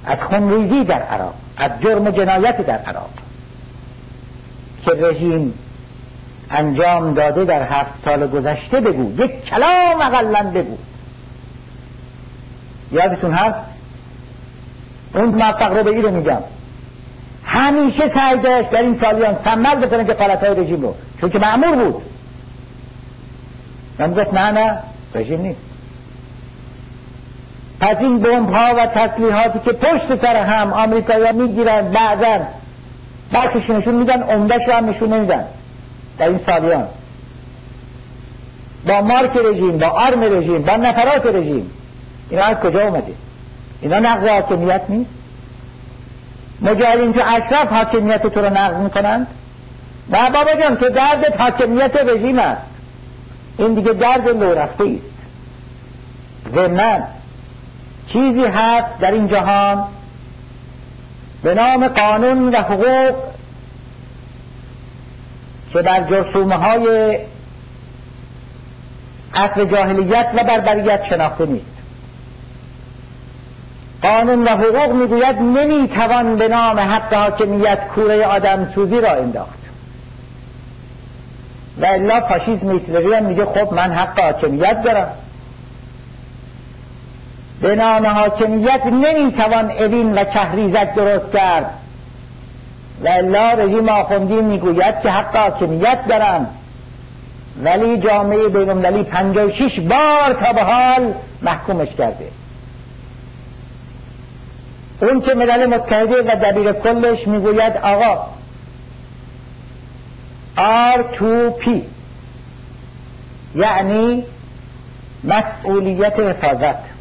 از خونریزی در عراق، از جرم جنایت در عراق که رژیم انجام داده در 7 سال گذشته بگو، یک کلام اقلن بگو. یادتون هست اون موفق رو به این رو میگم همیشه سعی داشت در این سالیان سمر بکنه که غلطهای رژیم رو، چون که مأمور بود. من گفت نه رژیم نیست. پس این بمب‌ها و تسلیحاتی که پشت سر هم آمریکایی‌ها میگیرن، بعداً برکشونشون میدن، عمده‌ش رو هم نشون نمیدن در این سالیان، با مارک رژیم، با آرم رژیم، با نفرات رژیم. اینا از کجا اومده؟ اینا نقض حاکمیت نیست؟ مجاهدین تو اشراف حاکمیت تو رو نقض میکنند؟ نه بابا جان، که درد حاکمیت رژیم است. این دیگه درد لو رفته است. ضمناً چیزی هست در این جهان به نام قانون و حقوق که در جرثومه های عصر جاهلیت و بربریت شناخته نیست. قانون و حقوق میگوید نمیتوان به نام حق حاکمیت کوره آدم سوزی را انداخت، و الا فاشیسم هیتلری هم میگه خب من حق حاکمیت دارم. به نام حاکمیت نمیتوان اوین و کهریزک درست کرد، و الا رژیم آخوندی میگوید که حق حاکمیت دارم، ولی جامعه بین‌المللی 56 بار تا به حال محکومش کرده. اون که ملل متحده و دبیر کلش میگوید آقا R2P یعنی مسئولیت حفاظت،